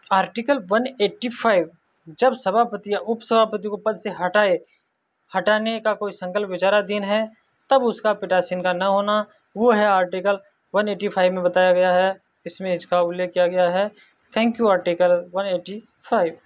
Article 185 जब सभापति या उपसभापति को पद से हटाने का कोई संकल्प विचाराधीन है तब उसका पीठासीन का न होना, वो है आर्टिकल 185 में बताया गया है, इसमें इसका उल्लेख किया गया है। Thank you. आर्टिकल 185।